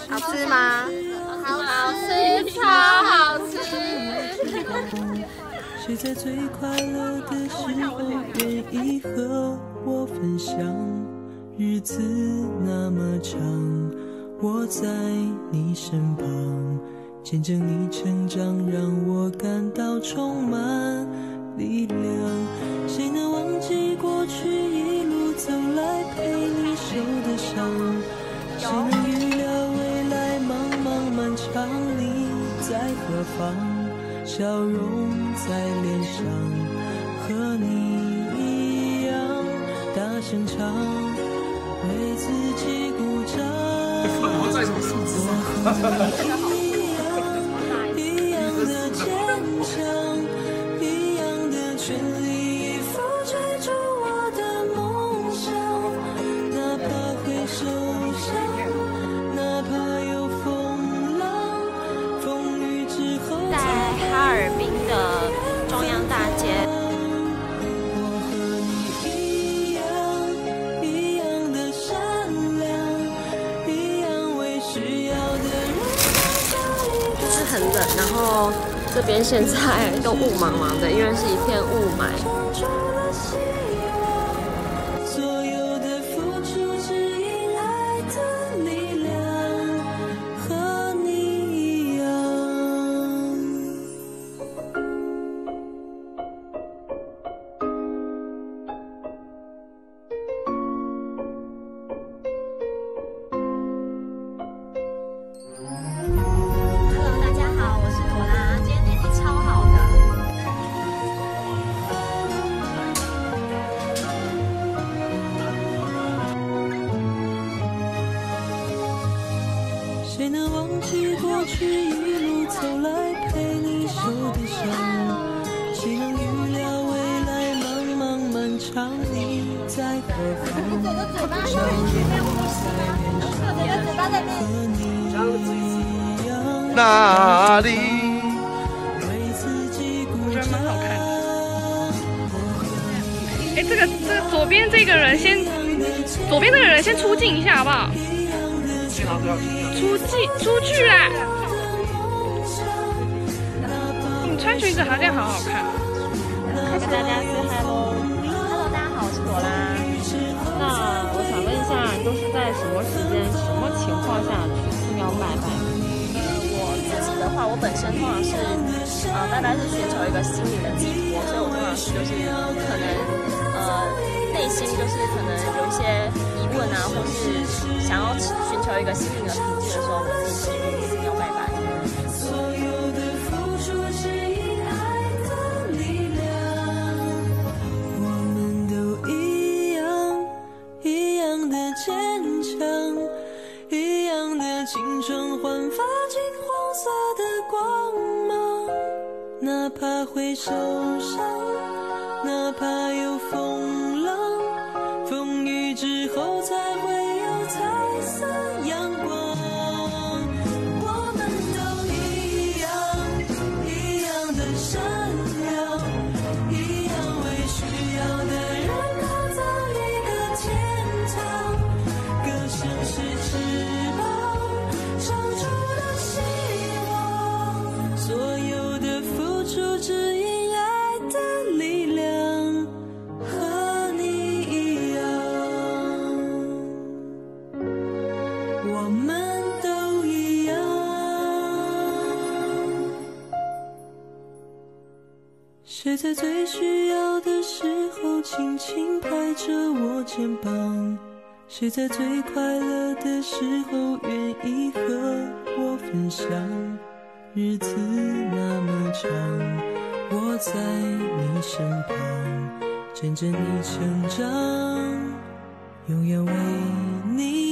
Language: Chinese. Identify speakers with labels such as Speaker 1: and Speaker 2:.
Speaker 1: 好吃吗？
Speaker 2: 好吃，超好吃。
Speaker 3: 谁在最快乐的时候愿意和我分享？日子那么长，我在你身旁，见证你成长，让我感到充满力量。谁能忘记过去一路走来陪你受的伤？谁能预料未来茫茫漫长，你在何方？笑容在脸上，和你一样大声唱，为自己鼓掌。
Speaker 4: 我在什么数字上？
Speaker 3: 一样的坚强，一样的全力以赴追逐我的梦想，哪怕会受伤，哪怕有风浪，风雨之后
Speaker 2: 在哈尔滨的中央大街。
Speaker 3: 我和你一样，一样的善良，一样为需要的人。
Speaker 2: 就是很冷，然后这边现在都雾茫茫的，因为是一片雾霾。
Speaker 3: 所有的付出只因爱的力量，和你一样。
Speaker 2: Hello， 大家好，我是朵拉，今天天气超好的。
Speaker 3: 谁能忘记过去一路走来陪你受的伤？谁能预料未来茫茫漫长，你在何方？笑容在脸上，和你一样，
Speaker 4: 哪里？
Speaker 3: 为自己鼓
Speaker 5: 我觉得蛮好看的。
Speaker 3: 掌。
Speaker 5: 哎，这个左边这个人先出镜一下好不好？出去啦！你穿裙子好像好好看。
Speaker 2: 跟大家说 hello， 大家好，我是朵拉。那我想问一下，都是在什么时间、什么情况下去寺庙拜拜？我自己的话，我本身通常是，大概是寻求一个心灵的寄托，所以我通常是就是可能，内心就是可能有一些疑问啊，或是想要寻求一个心灵的平静的时候，我自己会去寺庙拜拜。
Speaker 3: 所有的付出只因爱的力量，我们都一样，一样的坚强，一样的青春焕发金黄色的光芒，哪怕会受伤，哪怕有风浪，风雨之后才会有彩色阳光。我们都一样，一样的善良，一样为需要的人打造一个天堂。歌声是翅膀，唱出了希望。所有的付出只因爱的力量，和你一样，我们都一样。谁在最需要的时候轻轻拍着我肩膀？谁在最快乐的时候愿意和我分享？日子那么长，我在你身旁，见证你成长，永远为你